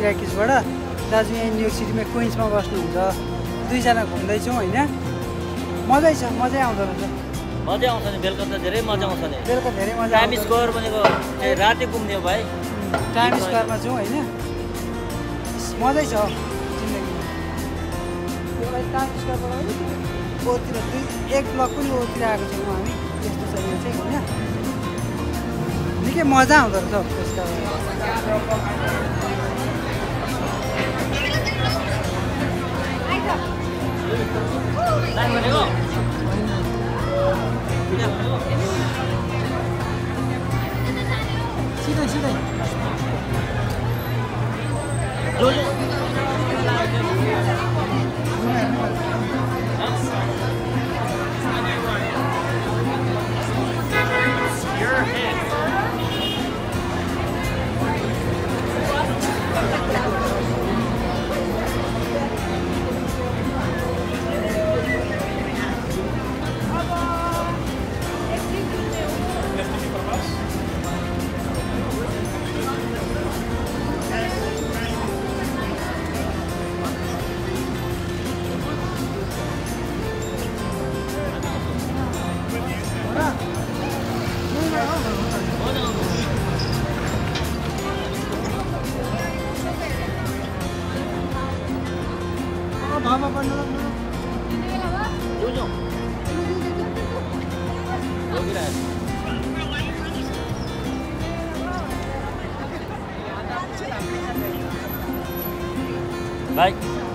सिराकिसबाट दाजु यहाँ न्युयोर्क सिटीमा क्विन्समा बस्नुहुन्छ दुईजना घुम्दैछौँ होइन मजै छ मजै आउँदो रहेछ मजा आउँछ नि बेलुका त धेरै मजा आउँछ नि बेलुका धेरै मजा टाइम स्क्वायर भनेको राति घुम्ने हो भाइ टाइम स्क्वायरमा छौँ होइन मजै छ जिन्दगीमा टाइम स्क्वायरबाट ओतिर एक ब्लक पनि ओतिर आएको छैनौँ हामी त्यस्तो छ यो चाहिँ होइन निकै मजा आउँदो रहेछ त्यसका सिधै सिधै Mama pa na. Jojo. Bye.